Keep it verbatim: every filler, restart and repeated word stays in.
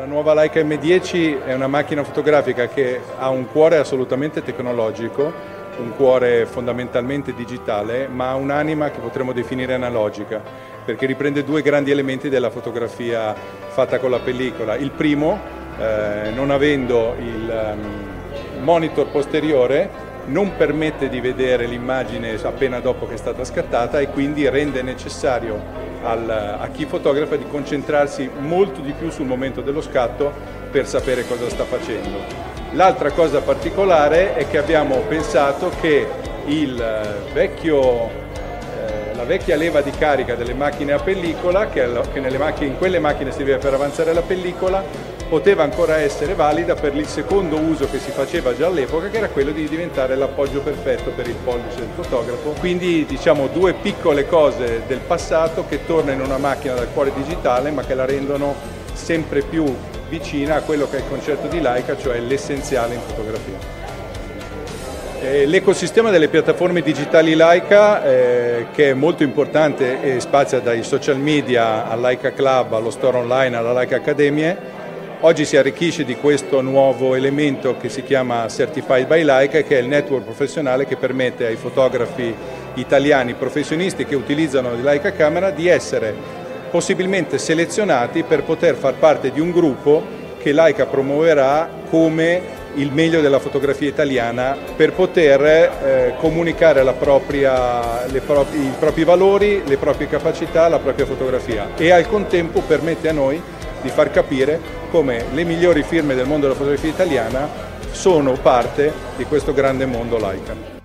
La nuova Leica M dieci è una macchina fotografica che ha un cuore assolutamente tecnologico, un cuore fondamentalmente digitale, ma ha un'anima che potremmo definire analogica, perché riprende due grandi elementi della fotografia fatta con la pellicola. Il primo, eh, non avendo il um, monitor posteriore, non permette di vedere l'immagine appena dopo che è stata scattata e quindi rende necessario al, a chi fotografa di concentrarsi molto di più sul momento dello scatto per sapere cosa sta facendo. L'altra cosa particolare è che abbiamo pensato che il vecchio, eh, la vecchia leva di carica delle macchine a pellicola, che, che nelle macchine, in quelle macchine serviva per avanzare la pellicola, poteva ancora essere valida per il secondo uso che si faceva già all'epoca, che era quello di diventare l'appoggio perfetto per il pollice del fotografo. Quindi diciamo due piccole cose del passato che tornano in una macchina dal cuore digitale, ma che la rendono sempre più vicina a quello che è il concetto di Leica, cioè l'essenziale in fotografia. L'ecosistema delle piattaforme digitali Leica, eh, che è molto importante e spazia dai social media al Leica Club, allo store online, alla Leica Accademie, oggi si arricchisce di questo nuovo elemento che si chiama Certified by Leica, che è il network professionale che permette ai fotografi italiani professionisti che utilizzano la Leica Camera di essere possibilmente selezionati per poter far parte di un gruppo che Leica promuoverà come il meglio della fotografia italiana per poter eh, comunicare la propria, le propri, i propri valori, le proprie capacità, la propria fotografia, e al contempo permette a noi di far capire come le migliori firme del mondo della fotografia italiana sono parte di questo grande mondo Leica.